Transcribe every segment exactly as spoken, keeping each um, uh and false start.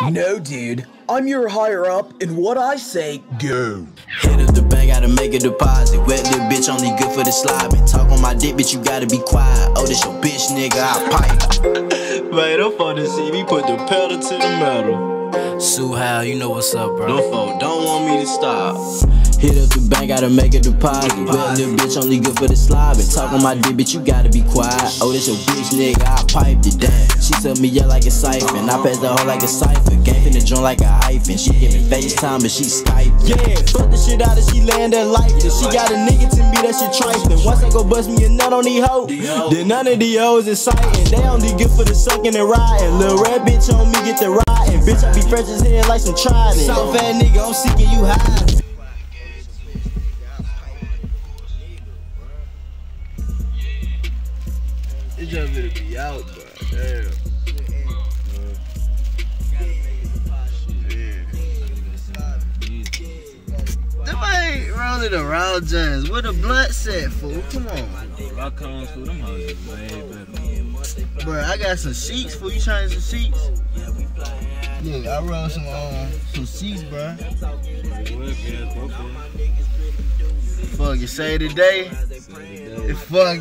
what? No, dude. I'm your higher up, and what I say, go. Hit up the bank, gotta make a deposit. Wet little bitch, only good for the slobbing. Talk on my dick, bitch, you gotta be quiet. Oh, this your bitch, nigga, I pipe. Man, them folk to see me put the pedal to the metal. Sue How, you know what's up, bro. Them folk don't want me to stop. Hit up the bank, gotta make a deposit. Wet little bitch, only good for the slobbing. Talk on my dick, bitch, you gotta be quiet. Oh, this your bitch, nigga, I piped it down. She sucked me up like a siphon. I passed the hoe like a cipher. Game in the joint like a hyphen. She giving FaceTime, but she Skype. Yeah, fuck the shit out of she laying that life. She got a nigga to me, that shit trifling. Once I go bust me a nut on these hoes, then none of these hoes exciting. They only good for the sucking and riding. Lil' red bitch on me get the riding. Bitch, I be fresh as hell like some Trident. Soft fat nigga, I'm seeking you high. It just better be out, bro. Damn. Them ain't rolling around James. Where the blunt set, fool? Come on. Rock cones for them hoes is way better. Bro, I got some sheets, fool. You trying some sheets? Look, I rolled some um, some sheets, bro. Fuck it, say today. Fuck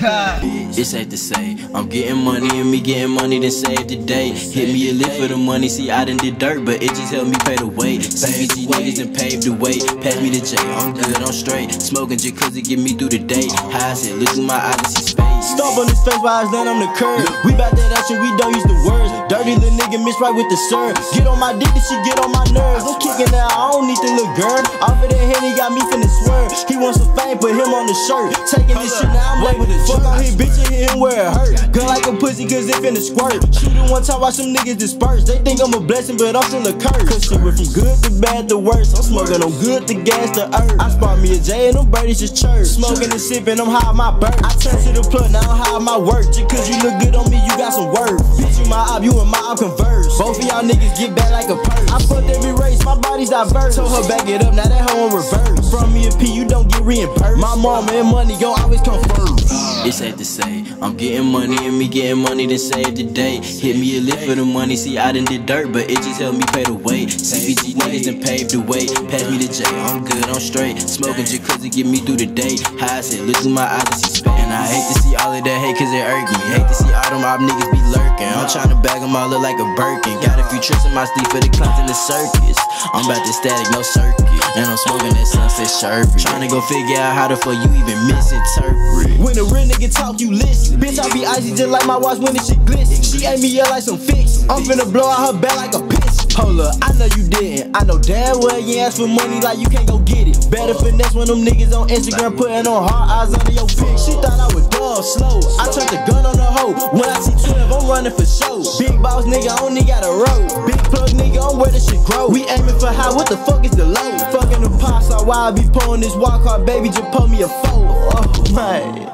it. It's safe to say, I'm getting money and me getting money then save the day. Hit me a lift for the money, see I done did dirt, but it just helped me pay the way. C B G niggas and paved the way. Pass me the J, I'm good, I'm straight. Smoking just cause it get me through the day. High I said, look through my eyes and see space. Stomp on his face while I was laying on the curb. We bout that action, we don't use the words. Dirty little nigga miss right with the sir. Get on my dick, this shit get on my nerves. I'm kicking out, I don't need the little girl. Off of that hand, he got me finna swerve. He wants some fame, put him on the shirt. Taking this shit now, I'm late with the fuck on his bitch and hit him where it hurt. Gun like a pussy cause it finna squirt. Shoot it one time, watch some niggas disperse. They think I'm a blessing, but I'm still a curse. Cause shit went from good to bad to worse. I'm smoking on good to gas to earth. I spot me a J and them birdies just chirp. Smoking and sipping, I'm high on my bird. I turn to the plug, now I'm high on my work. Just cause you look good on me, you got some worth. Bitch, you my op, you and my op converse. Both of y'all niggas get back like a purse. I fucked every race, my body's diverse. Told her back it up, now that hoe on reverse. From me a P, you don't get reimbursed. My mom and money gon' always come first. It's safe to say, I'm getting money and me getting money then save the day. Hit me a lift for the money, see I done did dirt, but it just helped me pay the way. C B G niggas done paved the way. Pass me the J, I'm good, I'm straight. Smoking just cause it get me through the day. High I said, look through my eyes and see space. And I hate to see all of that hate cause it irk me. Hate to see all them op niggas be lurking. I'm tryna bag them all look like a Birkin. Got a few tricks in my sleeve for the clowns in the circus. I'm about to static, no circuit. And I'm smoking that sunset sherbet. Tryna go figure out how the fuck you even misinterpret. When a real nigga talk, you listen. Bitch, I be icy just like my watch when this shit glisten. She ate me up like some fix. I'm finna blow out her back like a pitch. Hold up, I know you didn't. I know damn well you ask for money like you can't go get it. Better finesse when them niggas on Instagram putting on hard eyes under your pic. She thought I was dumb slow. I turned the gun on the hoe. When I see twelve, I'm running for show. Big boss nigga, only got a road. Big plug nigga, on where the shit grow. We aiming for high, what the fuck is the low? Fucking the pops out while I be pulling this walk hard, baby, just pull me a four. Oh man.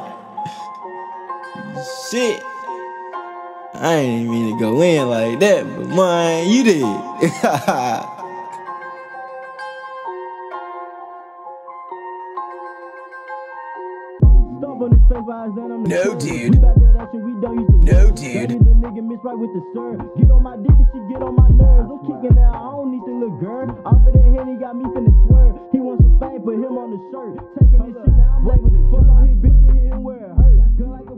Shit. I ain't even mean to go in like that, but man, you did. No, dude. No, dude. Get on my dick, this shit get on my nerves. I'm kicking out, I don't need the little girl. Off of that hand, he got me finna swerve. He wants some fame, put him on the shirt. Taking this shit now, I'm late with the fuck on his bitch and hit him where it hurt.